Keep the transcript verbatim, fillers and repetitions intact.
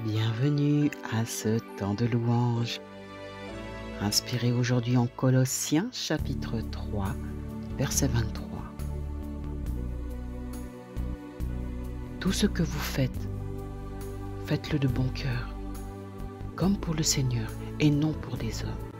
Bienvenue à ce temps de louange, inspiré aujourd'hui en Colossiens chapitre trois, verset vingt-trois. Tout ce que vous faites, faites-le de bon cœur, comme pour le Seigneur et non pour les hommes.